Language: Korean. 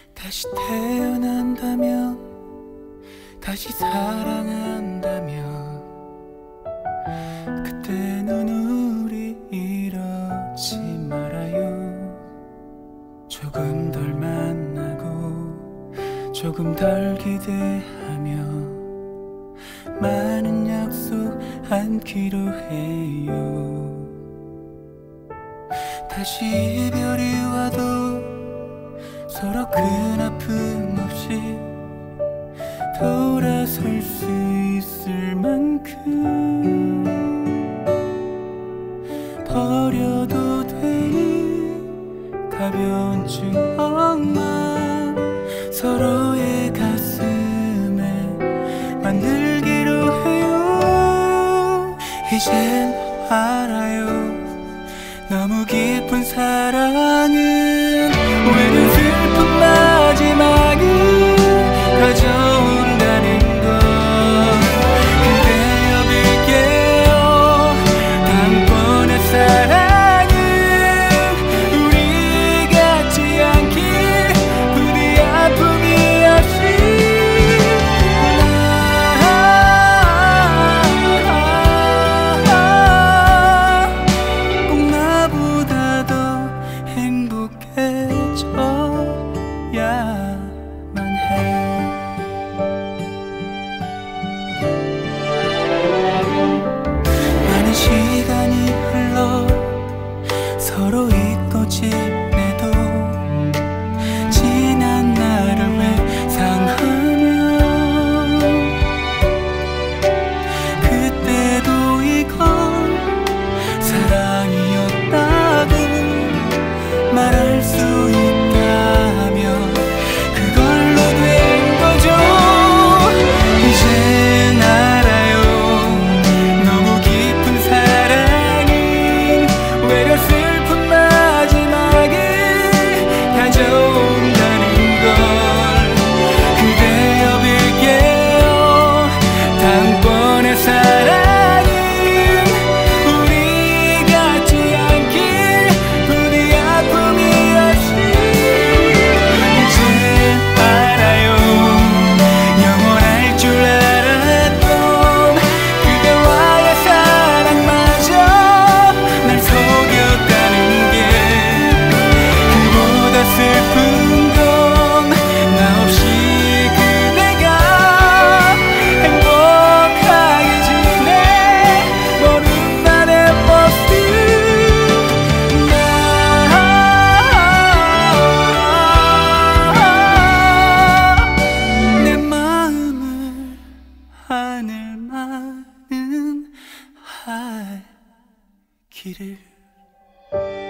다시 태어난다면, 다시 사랑한다면, 그때는 우리 이러지 말아요. 조금 덜 만나고 조금 덜 기대하며 많은 약속 안기로 해요. 다시 이별이 와도 서로 큰 아픔 없이 돌아설 수 있을 만큼 버려도 되는 가벼운 추억만 서로의 가슴에 만들기로 해요. 이젠 알아요. 너무 깊은 사랑은 오히려 슬픈 마지막을 가져온다는 것. 그대여 빌게요. 다음번의 사랑은 우리 같지 않길, 부디 아픔이 없이. 꼭 나보다 더 행복해져야만 해. 많은 시간이 흘러 서로 잊고 지내도 지난 날을 회상하면 그때도 이건 사랑이었다고 말할 수 있다면 그걸로 된 거죠. 이젠 알아요. 너무 깊은 사랑은 외려 슬픈 마지막을 가져온다는 걸. 그대여 빌게요. 다음번의 사랑은 우리 같지 않길, 부디 아픔이 없이. 이제 알아요. 영원할 줄 알았던 그대와의 사랑마저 날 속였다는 게, 그보다 슬픈 건 나 없이 그대가 행복하게 지내 모른 날의 버스. 내 마음을 하늘만은 할 길을